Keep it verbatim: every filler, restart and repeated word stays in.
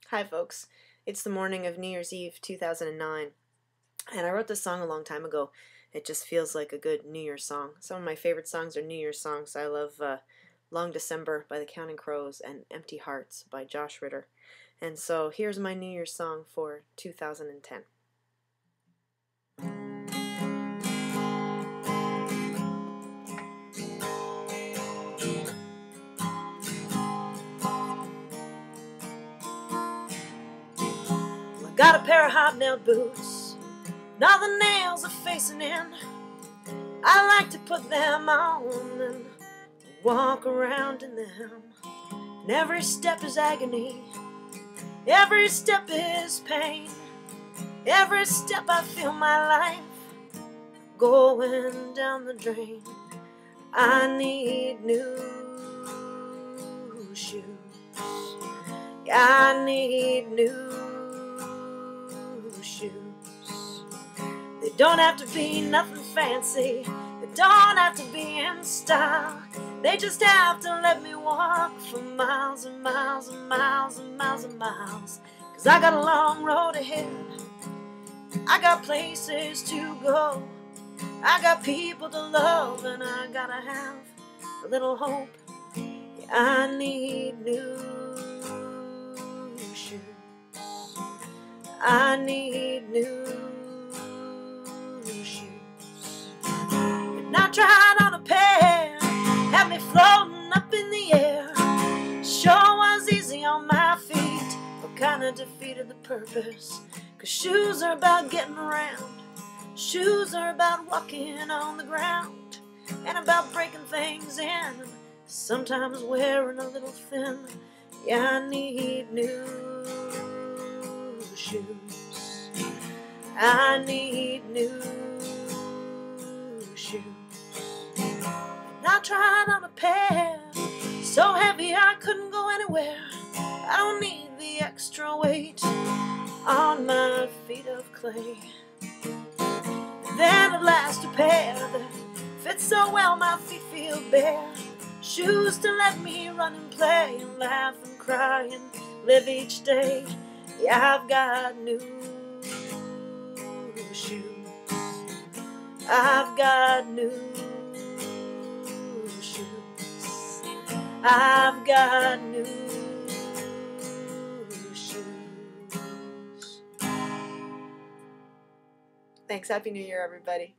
Hi folks, it's the morning of New Year's Eve two thousand nine, and I wrote this song a long time ago. It just feels like a good New Year's song. Some of my favorite songs are New Year's songs. I love uh, Long December by the Counting Crows and Empty Hearts by Josh Ritter. And so here's my New Year's song for two thousand ten. Got a pair of hob-nailed boots, and all the nails are facing in. I like to put them on and walk around in them. And every step is agony, every step is pain. Every step I feel my life going down the drain. I need new shoes. I need new shoes. They don't have to be nothing fancy. They don't have to be in style. They just have to let me walk for miles and miles and miles and miles and miles. 'Cause I got a long road ahead. I got places to go. I got people to love, and I gotta have a little hope. Yeah, I need new shoes. I need new shoes. And I tried on a pair, had me floating up in the air. Sure was easy on my feet, but kinda defeated the purpose. 'Cause shoes are about getting around. Shoes are about walking on the ground, and about breaking things in, sometimes wearing a little thin. Yeah, I need new shoes. I need new shoes. And I tried on a pair, so heavy I couldn't go anywhere. I don't need the extra weight on my feet of clay. Then at last a pair that fits so well my feet feel bare. Shoes to let me run and play and laugh and cry and live each day. Yeah, I've got new shoes. I've got new shoes. I've got new shoes. Thanks. Happy New Year, everybody.